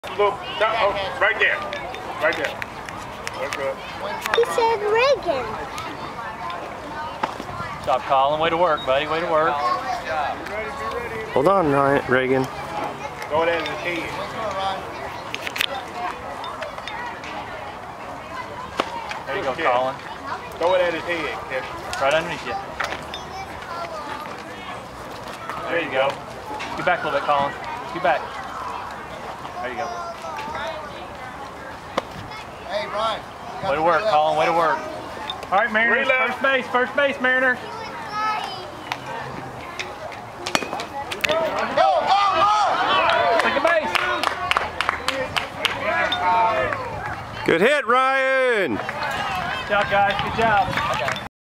Look, oh, right there. Right there. That's good. He said Reagan. Good job, Colin. Way to work, buddy. Way to work. Hold on, Reagan. Go there to the head. There you go, Colin. Throw it at his head, Kevin. Right underneath you. There you go. Get back a little bit, Colin. Get back. There you go. Hey, Brian. Way to work, Colin. Way to work. All right, Mariners. First base. First base, Mariners. Go, go, go! Second base. Good hit, Ryan. Good job, guys. Good job.